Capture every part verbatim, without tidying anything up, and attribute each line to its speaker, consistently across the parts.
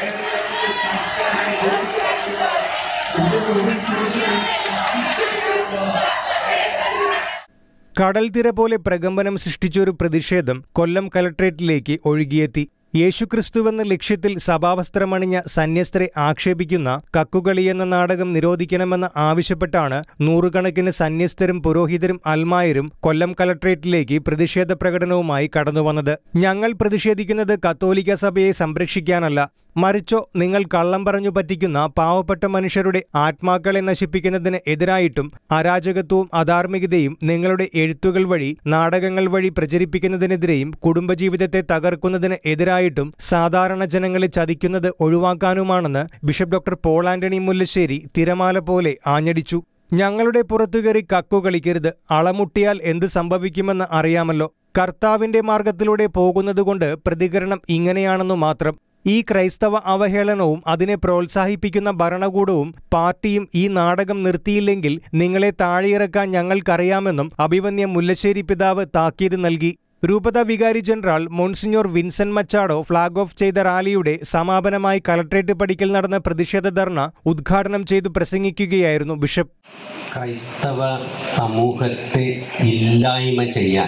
Speaker 1: കടൽത്തിര പോലെ പ്രകമ്പനം സൃഷ്ടിച്ചൊരു പ്രതിഷേധം കൊല്ലം കലക്ട്രേറ്റിലേക്ക് ഒഴുകിയെത്തി. യേശുക്രിസ്തുവെന്ന ലക്ഷ്യത്തിൽ സഭാവസ്ത്രമണിഞ്ഞ സന്യസ്തരെ ആക്ഷേപിക്കുന്ന കക്കുകളി എന്ന നാടകം നിരോധിക്കണമെന്ന് ആവശ്യപ്പെട്ടാണ് നൂറുകണക്കിന് സന്യസ്തരും പുരോഹിതരും അൽമായരും കൊല്ലം കലക്ട്രേറ്റിലേക്ക് പ്രതിഷേധ പ്രകടനവുമായി കടന്നുവന്നത്. ഞങ്ങൾ പ്രതിഷേധിക്കുന്നത് കത്തോലിക്ക സഭയെ സംരക്ഷിക്കാനല്ല, മറിച്ചോ നിങ്ങൾ കള്ളം പറഞ്ഞു പറ്റിക്കുന്ന പാവപ്പെട്ട മനുഷ്യരുടെ ആത്മാക്കളെ നശിപ്പിക്കുന്നതിന് എതിരായിട്ടും അരാജകത്വവും അധാർമികതയും നിങ്ങളുടെ എഴുത്തുകൾ വഴി നാടകങ്ങൾ വഴി പ്രചരിപ്പിക്കുന്നതിനെതിരെയും കുടുംബജീവിതത്തെ തകർക്കുന്നതിന് എതിരായിട്ടും സാധാരണ ജനങ്ങളെ ചതിക്കുന്നത് ഒഴിവാക്കാനുമാണെന്ന് ബിഷപ്പ് ഡോക്ടർ പോൾ ആന്റണി മുല്ലശ്ശേരി തിരമാല പോലെ ആഞ്ഞടിച്ചു. ഞങ്ങളുടെ പുറത്തുകയറി കക്കു കളിക്കരുത്, അളമുട്ടിയാൽ എന്ത് സംഭവിക്കുമെന്ന് അറിയാമല്ലോ. കർത്താവിന്റെ മാർഗത്തിലൂടെ പോകുന്നതുകൊണ്ട് പ്രതികരണം ഇങ്ങനെയാണെന്നു മാത്രം. ഈ ക്രൈസ്തവ അവഹേളനവും അതിനെ പ്രോത്സാഹിപ്പിക്കുന്ന ഭരണകൂടവും പാർട്ടിയും ഈ നാടകം നിർത്തിയില്ലെങ്കിൽ നിങ്ങളെ താഴെയിറക്കാൻ ഞങ്ങൾക്കറിയാമെന്നും അഭിവന്യ മുല്ലശ്ശേരി പിതാവ് താക്കീത് നൽകി. രൂപത വികാരി general monsignor Vincent Machado flag off ചെയ്ത റാലിയുടെ സമാപനമായി കലക്ട്രേറ്റ് പടിക്കൽ നടന്ന പ്രതിഷേധ ധർണ ഉദ്ഘാടനം ചെയ്തു പ്രസംഗിക്കുകയായിരുന്നു ബിഷപ്പ്.
Speaker 2: ക്രൈസ്തവ സമൂഹത്തെ ഇല്ലായ്മ ചെയ്യാൻ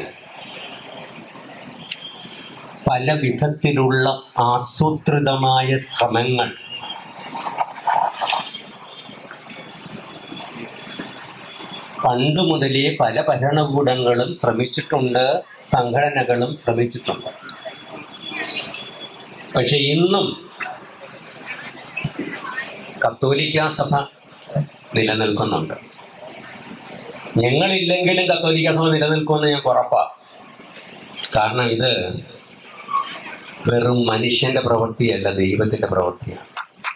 Speaker 2: പല വിധത്തിലുള്ള ആസൂത്രിതമായ ശ്രമങ്ങൾ പണ്ട് മുതലേ പല ഭരണകൂടങ്ങളും ശ്രമിച്ചിട്ടുണ്ട്, സംഘടനകളും ശ്രമിച്ചിട്ടുണ്ട്. പക്ഷെ ഇന്നും കത്തോലിക്ക സഭ നിലനിൽക്കുന്നുണ്ട്. ഞങ്ങളില്ലെങ്കിലും കത്തോലിക്ക സഭ നിലനിൽക്കുമെന്ന് ഞങ്ങൾക്ക് ഉറപ്പാണ്. കാരണം ഇത് വെറും മനുഷ്യന്റെ പ്രവൃത്തിയല്ല, ദൈവത്തിന്റെ പ്രവൃത്തിയാണ്.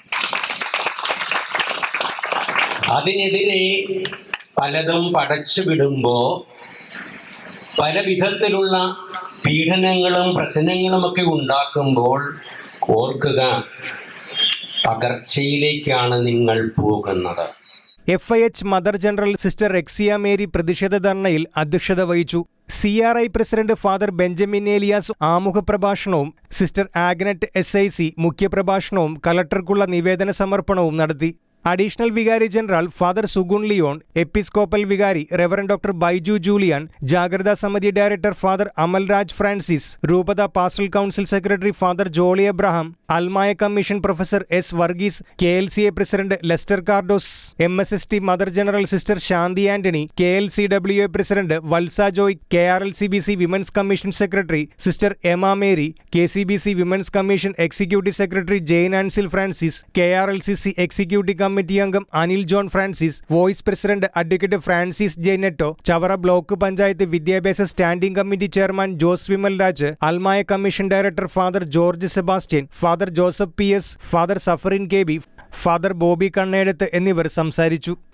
Speaker 2: അതിനെതിരെ പലതും പടച്ചു വിടുമ്പോ പല വിധത്തിലുള്ള പീഡനങ്ങളും പ്രശ്നങ്ങളുമൊക്കെ ഉണ്ടാക്കുമ്പോൾ ഓർക്കുക, പകർച്ചയിലേക്കാണ് നിങ്ങൾ പോകുന്നത്.
Speaker 1: F I H mother general sister Rexia Mary പ്രതിഷേധ ധർണയിൽ അധ്യക്ഷത വഹിച്ചു. C R I president father Benjamin Elias ആമുഖ പ്രഭാഷണവും sister Agnet S I C മുഖ്യപ്രഭാഷണവും കലക്ടർക്കുള്ള നിവേദന സമർപ്പണവും നടത്തി. അഡീഷണൽ വികാരി general father Sugun Leon, episcopal വികാരി റെവറൻ ഡോക്ടർ ബൈജു ജൂലിയാൻ, ജാഗ്രതാ സമിതി ഡയറക്ടർ ഫാദർ അമൽരാജ് ഫ്രാൻസിസ്, രൂപത pastoral council secretary father Jolly Abraham, അൽമായ commission professor S Varghese, K L C A president Leicester Cardoz, M S S T mother general sister Shanthi Antony, K L C W A president Valsa Joy, K R L C B C women's commission secretary sister Ema Mary, K C B C women's commission executive secretary Jain Ancil Francis, K R L C C executive committee അംഗം Anil John Francis, vice president advocate Francis Jeneto, Chavara block panchayat വിദ്യാഭ്യാസ standing committee chairman Jose Vimal Raj, അൽമായ commission director father George Sebastian, father Joseph P S, father Safarin K B, father Bobby Kannedath എന്നിവർ സംസാരിച്ചു.